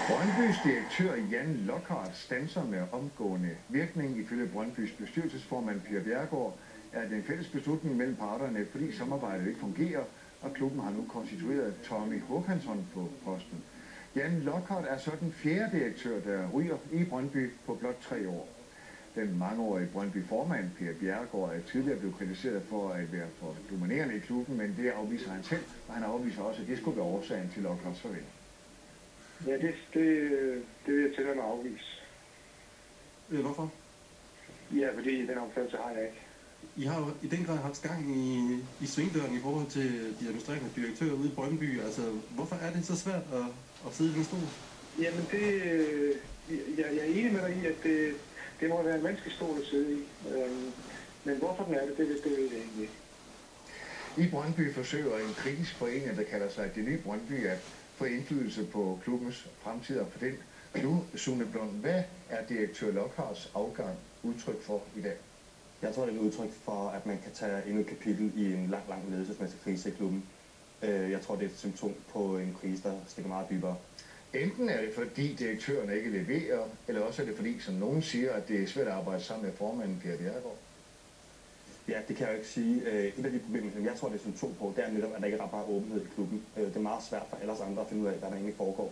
Brøndbys direktør Jan Lockhart standser med omgående virkning. Ifølge Brøndbys bestyrelsesformand Per Bjerregaard er det en fælles beslutning mellem parterne, fordi samarbejdet ikke fungerer, og klubben har nu konstitueret Tommy Håkansson på posten. Jan Lockhart er så den fjerde direktør, der ryger i Brøndby på blot 3 år. Den mangeårige Brøndby-formand Per Bjerregaard er tidligere blevet kritiseret for at være for dominerende i klubben, men det afviser han selv, og han afviser også, at det skulle være årsagen til Lockharts farvel. Ja, det vil jeg til at afvise. Hvorfor? Ja, fordi den opfattelse har jeg ikke. I har jo i den grad haft gang i svingdøren i forhold til de administrerende direktører ude i Brøndby. Altså, hvorfor er det så svært at sidde i den stol? Jamen, jeg er enig med dig i, at det må være en vanskelig stol at sidde i. Men hvorfor den er det ved jeg egentlig ikke. I Brøndby forsøger en kritisk forening, der kalder sig Det Nye Brøndby, at få indflydelse på klubbens fremtid og for den. Nu, Sune Blom, hvad er direktør Lockharts afgang udtryk for i dag? Jeg tror, det er et udtryk for, at man kan tage endnu et kapitel i en lang ledelsesmæssig krise i klubben. Jeg tror, det er et symptom på en krise, der stikker meget dybere. Enten er det, fordi direktøren ikke leverer, eller også er det, fordi, som nogen siger, at det er svært at arbejde sammen med formanden Per Bjerregaard. Ja, det kan jeg jo ikke sige. Et af de problemer, som jeg tror, det er symptom på, det er netop, at der ikke er ret meget åbenhed i klubben. Det er meget svært for alle os andre at finde ud af, hvad der egentlig foregår.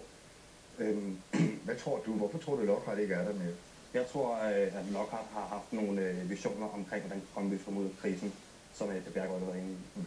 Hvad tror du? Hvorfor tror du, Lockhart ikke er der med? Jeg tror, at Lockhart har haft nogle visioner omkring, hvordan Brøndby skal ud af krisen, som Per Bjerregaard har været inde i.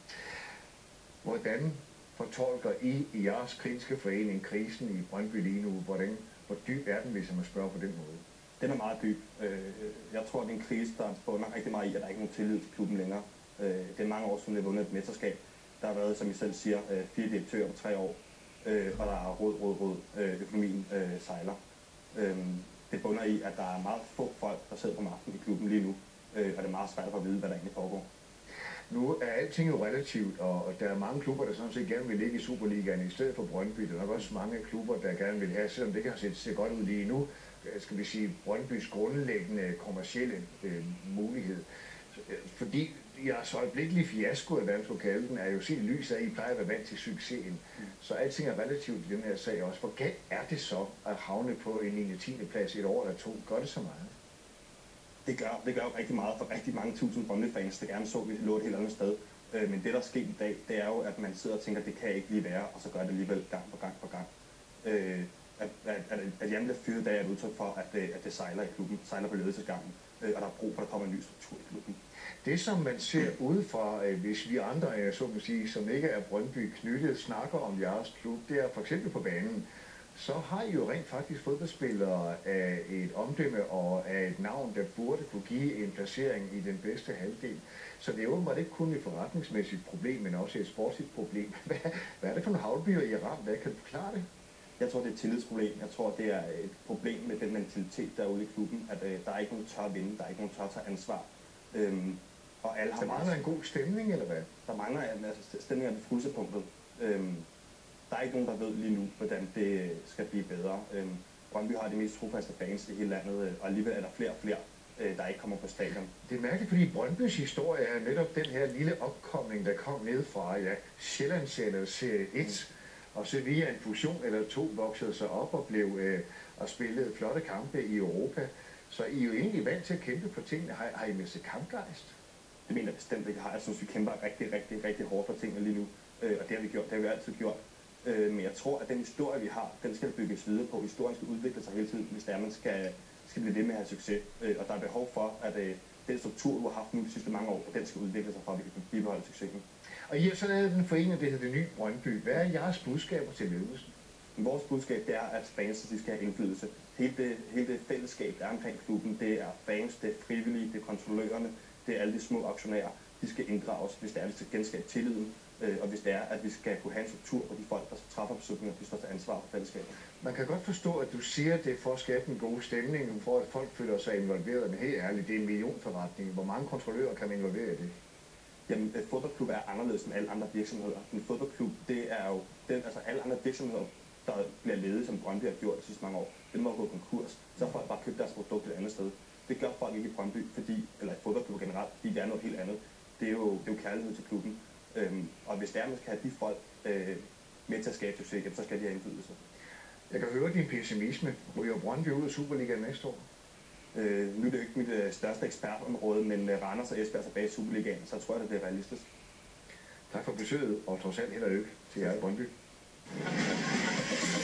Hvordan fortolker I jeres kritiske forening krisen i Brøndby lige nu? Hvor dyb er den, hvis man spørger på den måde? Den er meget dyb. Jeg tror, det er en krise, der bunder rigtig meget i, at der ikke er nogen tillid til klubben længere. Det er mange år siden, vi har vundet et mesterskab. Der har været, som I selv siger, 4 direktører på 3 år, og der er rød. Økonomien sejler. Det bunder i, at der er meget få folk, der sidder på magten i klubben lige nu, og det er meget svært at vide, hvad der egentlig foregår. Nu er alting jo relativt, og der er mange klubber, der sådan set gerne vil ligge i Superligaen i stedet for Brøndby. Der er nok også mange klubber, der gerne vil have, selvom det kan se godt ud lige nu, skal vi sige, Brøndbys grundlæggende kommercielle mulighed. Fordi jeres øjeblikkelige fiasko, hvad man skulle kalde den, er jo set i lys af, at I plejer at være vant til succesen. Så alting er relativt i den her sag også. Hvor galt er det så at havne på en 9. 10. plads et år eller to? Gør det så meget? Det gør jo rigtig meget for rigtig mange tusind Brøndby-fans, der gerne så, at vi lå et helt andet sted. Men det, der er sket i dag, det er jo, at man sidder og tænker, at det kan ikke lige være, og så gør det alligevel gang på gang. At Jan bliver fyret i dag er et udtryk for, at det sejler i klubben, sejler på ledelsesgangen, og der er brug for, at der kommer en ny struktur i klubben. Det, som man ser udefra, hvis vi andre, så man sige, som ikke er Brøndby knyttet, snakker om jeres klub, det er for eksempel på banen, så har I jo rent faktisk fodboldspillere af et omdømme og af et navn, der burde kunne give en placering i den bedste halvdel. Så det er åbenbart ikke kun et forretningsmæssigt problem, men også et sportsligt problem. Hvad er det for nogle havlbyer, I er ramt? Hvad kan du forklare det? Jeg tror, det er et tillidsproblem. Jeg tror, det er et problem med den mentalitet, der er ude i klubben, at der er ikke nogen, der tør at vinde, der er ikke nogen, der tør at tage ansvar. Og alle har der mangler en god stemning, eller hvad? Der mangler stemningen af frulsepunktet. Der er ikke nogen, der ved lige nu, hvordan det skal blive bedre. Brøndby har de mest trofaste fans i hele landet, og alligevel er der flere og flere, der ikke kommer på stadion. Det er mærkeligt, fordi Brøndbys historie er netop den her lille opkomling, der kom ned fra Sjællandsserien serie 1, og så via en fusion eller 2 voksede sig op og blev og spillede flotte kampe i Europa. Så I er jo egentlig vant til at kæmpe for tingene. Har I mistet kampgejst? Det mener jeg bestemt ikke har. Jeg synes, vi kæmper rigtig hårdt for tingene lige nu, og det har vi gjort. Det har vi altid gjort. Men jeg tror, at den historie, vi har, den skal bygges videre på. Historien skal udvikle sig hele tiden, hvis man skal blive ved med at have succes. Og der er behov for, at den struktur, du har haft nu de sidste mange år, den skal udvikle sig for, at vi kan bibeholde succesen. Og I har så lavet den forening, det hedder Det Nye Brøndby. Hvad er jeres budskaber til ledelsen? Vores budskab, det er, at fans de skal have indflydelse. Hele det fællesskab, der er omkring klubben, det er fans, det er frivillige, det er kontrollørerne, det er alle de små aktionærer. De skal inddrages, hvis det er, at vi skal genskabe tilliden, og hvis det er, at vi skal kunne have en struktur, hvor de folk, der træffer beslutninger, de står til ansvar for fællesskabet. Man kan godt forstå, at du siger, at det er for at skabe en god stemning, for at folk føler sig involveret, men helt ærligt, det er en millionforretning. Hvor mange kontrollører kan man involvere i det? Jamen, fodboldklub er anderledes end alle andre virksomheder. En fodboldklub, det er jo alle andre virksomheder, der bliver ledet, som Brøndby har gjort de sidste mange år. Den må gå konkurs, så har folk bare købt deres produkt et andet sted. Det gør folk ikke i Brøndby, eller i fodboldklub generelt, fordi det er noget helt andet. Det er jo kærlighed til klubben. Og hvis det er, man skal have de folk med til at skabe succes, så skal de have indflydelse. Jeg kan høre din pessimisme. Ryger Brøndby ud af Superligaen næste år? Nu er det jo ikke mit største ekspertområde, men Randers og Esbjerg tilbage i Superligaen, så tror jeg, det bliver realistisk. Tak for besøget, og trods alt held og lykke til jer i Brøndby.